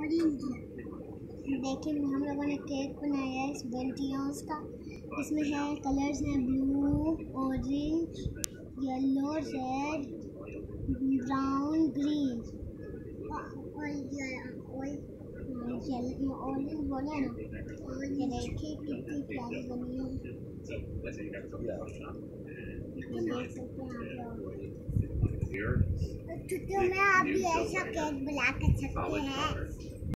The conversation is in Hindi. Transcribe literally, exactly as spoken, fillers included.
देखिए हम लोगों ने केक बनाया है इस बंटियों का। इसमें है कलर्स हैं blue, orange, yellow, red, brown, green और ऑरेंज बोले ना। ये देखिए कितनी प्यारी बनी है। देख सकते हैं आप लोग। में आप भी ऐसा केक बना कर सकते हैं।